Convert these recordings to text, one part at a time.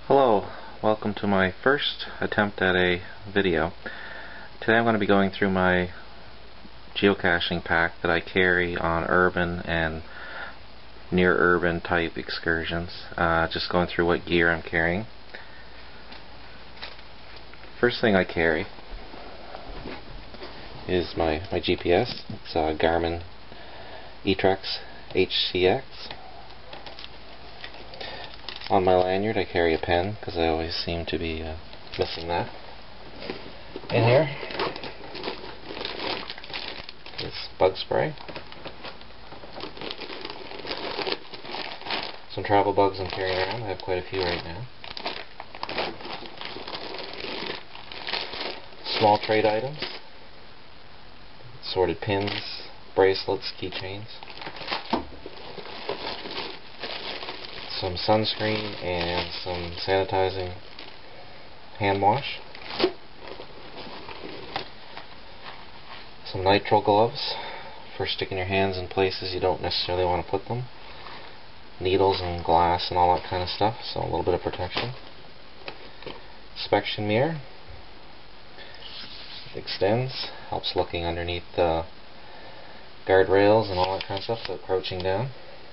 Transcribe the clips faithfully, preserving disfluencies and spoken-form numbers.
Hello, welcome to my first attempt at a video. Today I'm going to be going through my geocaching pack that I carry on urban and near urban type excursions. Uh, just going through what gear I'm carrying. First thing I carry is my, my G P S. It's a Garmin eTrex H C X. On my lanyard I carry a pen because I always seem to be uh, missing that. In here is bug spray, some travel bugs I'm carrying around. I have quite a few right now. Small trade items, assorted pins, bracelets, keychains. Some sunscreen and some sanitizing hand wash. Some nitrile gloves for sticking your hands in places you don't necessarily want to put them. Needles and glass and all that kind of stuff, so a little bit of protection. Inspection mirror. It extends, helps looking underneath the guardrails and all that kind of stuff, so crouching down.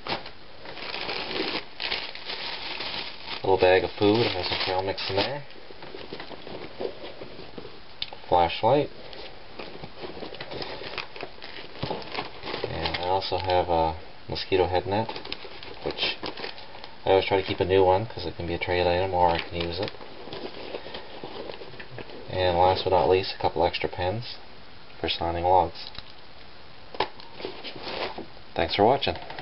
Little bag of food, it has some trail mix in there. Flashlight. And I also have a mosquito head net, which I always try to keep a new one because it can be a trade item or I can use it. And last but not least, a couple extra pens for signing logs. Thanks for watching.